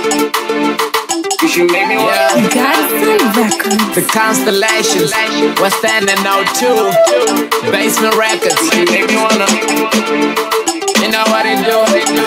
You should make me wanna. Godson Records. The Constellations, West End and O2, Basement Records. You should make me wanna. You know what it do?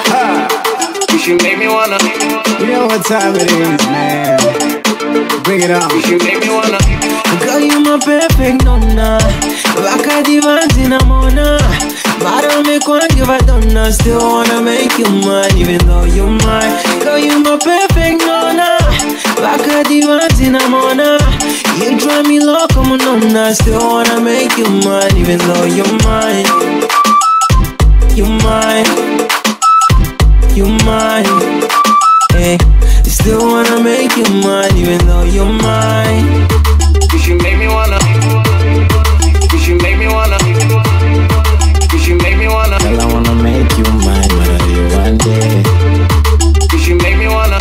You should make me wanna. You know what time it is, man. Bring it on. You should make me wanna. Girl, you my perfect nonna. Vaka divanti na mona. Mara me kwan give a donna. Still wanna make you mine, even though you're mine. Girl, you my perfect nonna. Vaka divanti na mona. You drive me low, come on, nonna. Still wanna make you mine, even though you're mine. You're mine. You're mine. Hey, still wanna make you mine, even though you're mine. You should make me wanna. You should make me wanna. You should make me wanna. Girl, I wanna make you mine, but one day. You should make me wanna.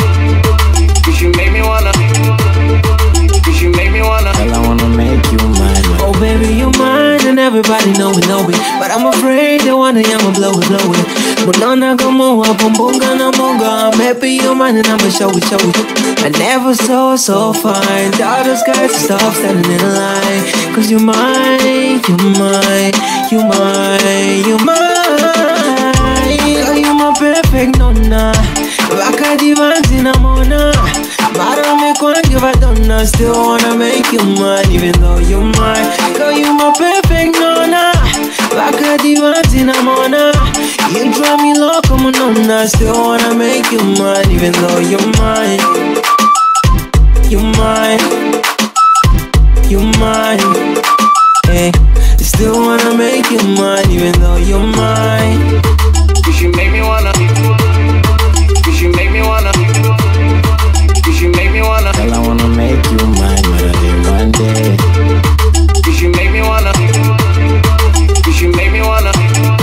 You should make me wanna. You should make me wanna. Girl, I wanna make you mine. Oh baby, you're mine and everybody know it. But I'm afraid that one day I'ma blow it. But no, not go move up, bunga na bunga. I'm happy you're mine and I'ma show it. I never saw it so fine. All those guys stop standing in line. Cause you're mine, you're mine, you're mine, you're mine. Girl, you're my perfect nonna. Vaka divanti na mona. Mara me kwan give a donna. Still wanna make you mine, even though you're mine. Girl, you my perfect nonna. Vaka divanti na mona. You drive me low, come on, nonna. Still wanna make you mine, even though you're mine. You're mine. You're mine. Hey, still wanna make you mine, even though you're mine. You should make me wanna. You should make me wanna. You should make me wanna. Girl, I wanna make you mine, but one day. You should make me wanna. You should make me wanna.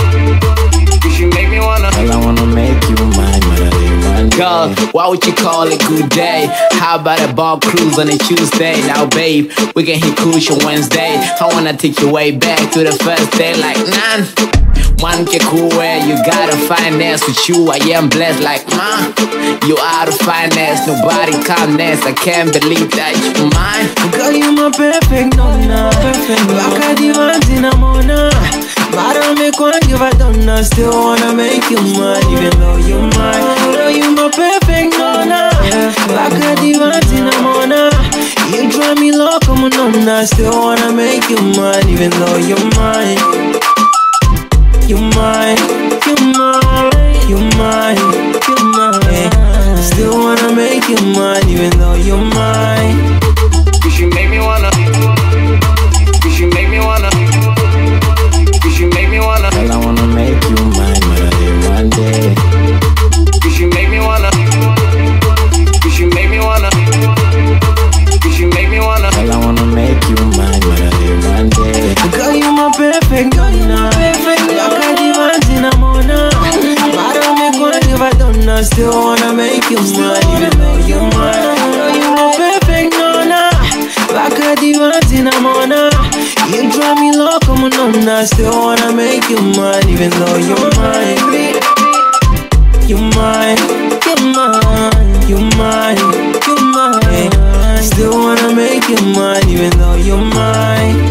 You should make me wanna. Girl, I wanna make you mine, but one day. Girl, why would you call it good day? How about a bar cruise on a Tuesday? Now babe, we can hit crucial Wednesday. I wanna take you way back to the first day like none. One get cool where you gotta finance with you. I am blessed like man. You out of finance, nobody calmness. I can't believe that you're mine. Girl, you my perfect nonna. Vaka divanti na mona. Mara me kwan give a donna. Still wanna make you mine, even though you're mine. Girl, you my perfect nonna. Vaka divanti na mona. You drive me low, come on, nonna. Still wanna make you mine, even though you're mine. You're mine, you're mine, you're mine, you're mine. Still wanna make you mine, even though you're mine. You should make me wanna. You should make me wanna. You should make me wanna. Girl, I wanna make you mine, but one day. You should make me wanna. You should make me wanna. You should make me wanna. Girl, I wanna make you mine, but one day. Girl, you my perfect nonna. Vaka divanti na mona. Mara me kwan give a donna. Still wanna make you mine, even though you're mine. Girl, you my perfect nonna. Vaka divanti na mona. You drive me low, come on, nonna. Still wanna make you mine, even though you're mine. You're mine, you're mine, you're mine, you're mine. Still wanna make you mine, even though you're mine.